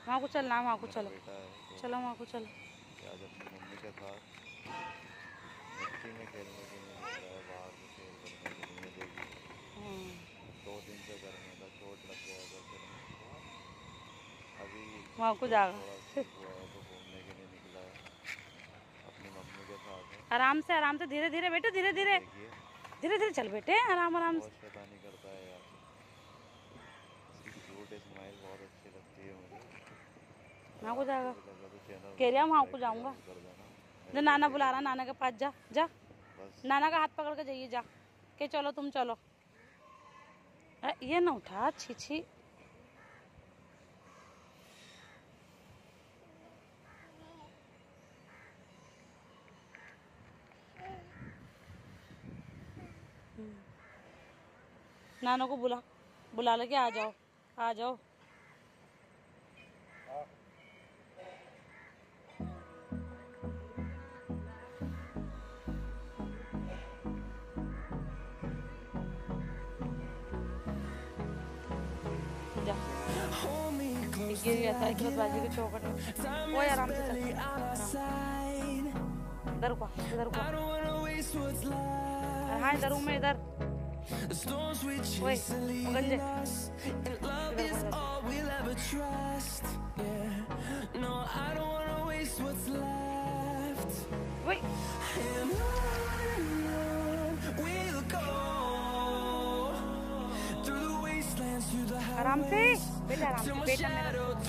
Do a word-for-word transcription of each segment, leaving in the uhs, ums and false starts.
वहाँ को चलना, वहाँ को चलो, चलो वहाँ को चलो। आज अपनी मम्मी के साथ मिट्टी में खेलने के लिए निकला है, बाहर में खेल करने के लिए देगी। दो दिन से घर में था, चोट लग गया था फिर अभी वहाँ को जाएगा। थोड़ा ठीक हुआ है तो घूमने के लिए निकला है अपनी मम्मी के साथ है। आराम से आराम से, धीरे धीरे बेटे, धीरे धीरे धीरे धीरे चल बेटे, आराम आराम से। बहुत शैतानी करता है यार, इसकी क्यूट स्माइल बहुत अच्छी लगती है मुझे। वहाँ को जाएगा, कह रहा वहाँ को जाऊँगा। जो नाना बुला रहा, नाना के पास जा, जा नाना का हाथ पकड़ के जाइए, जा के चलो तुम चलो। अरे ये ना उठा, छी छी। नाना को बुला बुला लेके आ जाओ, आ जाओ। गिर गया था एक बाजी के चौकट में। वो आराम से चल, इधर को इधर को। हाँ इधर हूँ मैं, इधर। ओए गंजे, आराम से बेटा, आराम से बेटा मेरा।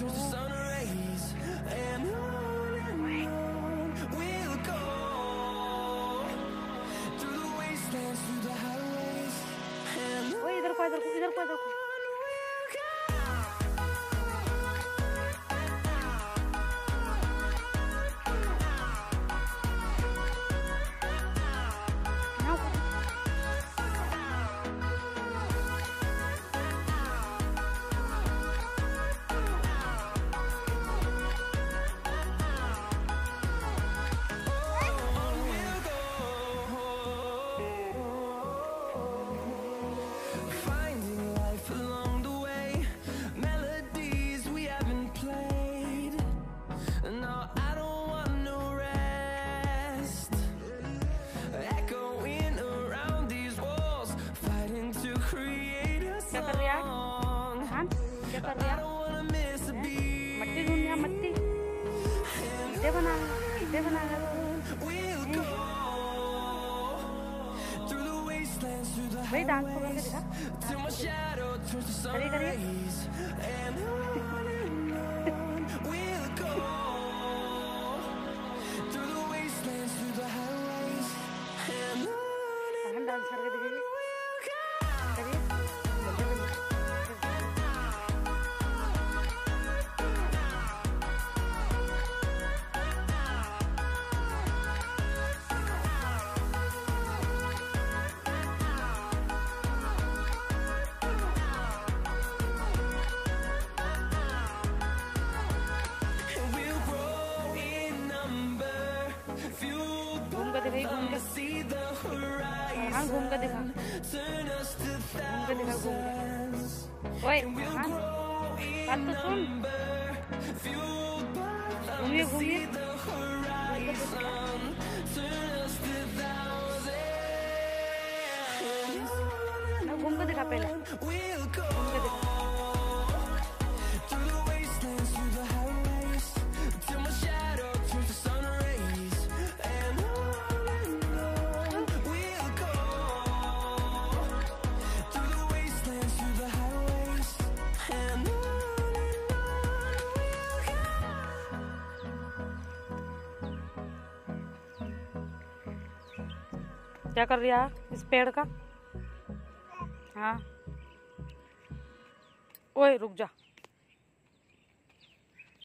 ओए इधर को इधर को इधर को इधर को। क्या कर रहा? मट्टी ढूंढना, मट्टी ईटे बना ईटे बना भाई। डांस को करके दिखा, करिए करिए। डांस करके दिखाइए, करिए। घूम के हाँ घूम के दिखा, घूम के दिखा, घूम के। ओए हाँ बात तो सुन, घूमिए घूमिए, घूम के दिखा पहले, घूम के दिखा। क्या कर रहा है इस पेड़ का? हाँ ओए रुक जा।